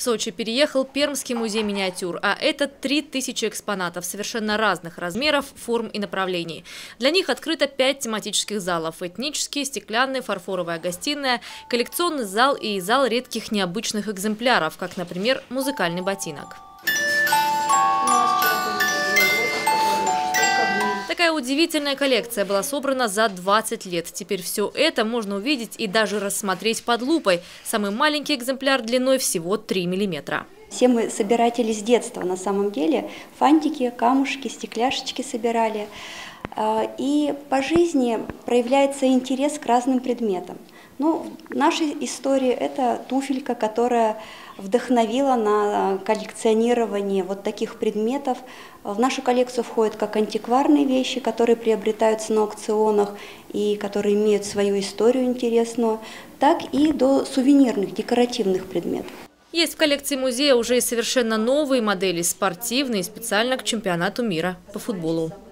Сочи переехал Пермский музей миниатюр, а это 3000 экспонатов совершенно разных размеров, форм и направлений. Для них открыто 5 тематических залов – этнический, стеклянный, фарфоровая гостиная, коллекционный зал и зал редких необычных экземпляров, как, например, музыкальный ботинок. Такая удивительная коллекция была собрана за 20 лет. Теперь все это можно увидеть и даже рассмотреть под лупой. Самый маленький экземпляр длиной всего 3 миллиметра. Все мы собиратели с детства на самом деле. Фантики, камушки, стекляшечки собирали. И по жизни проявляется интерес к разным предметам. Ну, в нашей истории это туфелька, которая вдохновила на коллекционирование вот таких предметов. В нашу коллекцию входят как антикварные вещи, которые приобретаются на аукционах и которые имеют свою историю интересную, так и до сувенирных, декоративных предметов. Есть в коллекции музея уже и совершенно новые модели, спортивные, специально к чемпионату мира по футболу.